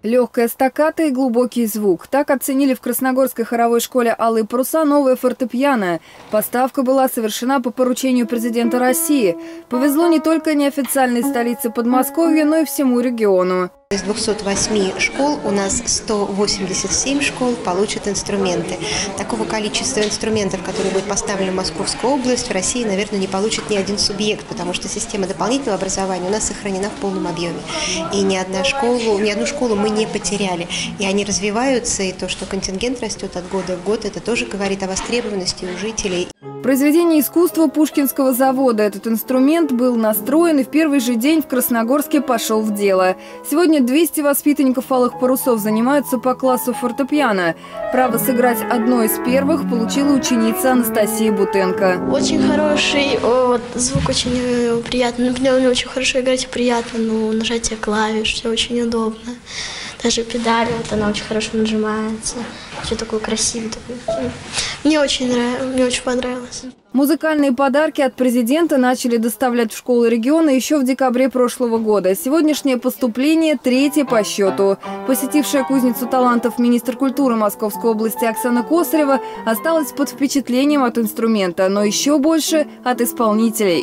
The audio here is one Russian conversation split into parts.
Легкая стаккато и глубокий звук. Так оценили в Красногорской хоровой школе «Алые паруса» новое фортепиано. Поставка была совершена по поручению президента России. Повезло не только неофициальной столице Подмосковья, но и всему региону. Из 208 школ у нас 187 школ получат инструменты. Такого количества инструментов, которые будут поставлены в Московскую область, в России, наверное, не получит ни один субъект, потому что система дополнительного образования у нас сохранена в полном объеме. И ни одну школу мы не потеряли. И они развиваются, и то, что контингент растет от года в год, это тоже говорит о востребованности у жителей. Произведение искусства Пушкинского завода. Этот инструмент был настроен и в первый же день в Красногорске пошел в дело. Сегодня 200 воспитанников «Алых парусов» занимаются по классу фортепиано. Право сыграть одно из первых получила ученица Анастасия Бутенко. Очень хороший, звук очень приятный. Мне очень хорошо играть и приятно, нажатие клавиш, все очень удобно. Даже педаль, она очень хорошо нажимается. Все такое красивое. Мне очень понравилось. Музыкальные подарки от президента начали доставлять в школы региона еще в декабре прошлого года. Сегодняшнее поступление третье по счету. Посетившая кузницу талантов министр культуры Московской области Оксана Косарева осталась под впечатлением от инструмента, но еще больше от исполнителей.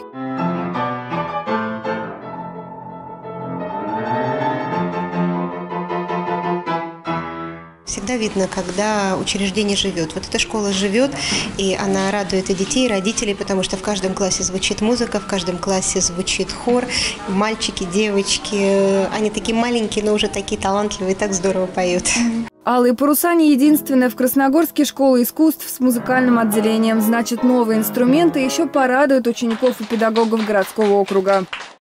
Всегда видно, когда учреждение живет. Вот эта школа живет, и она радует и детей, и родителей, потому что в каждом классе звучит музыка, в каждом классе звучит хор. Мальчики, девочки, они такие маленькие, но уже такие талантливые, так здорово поют. «Алые паруса» не единственная в Красногорске школа искусств с музыкальным отделением. Значит, новые инструменты еще порадуют учеников и педагогов городского округа.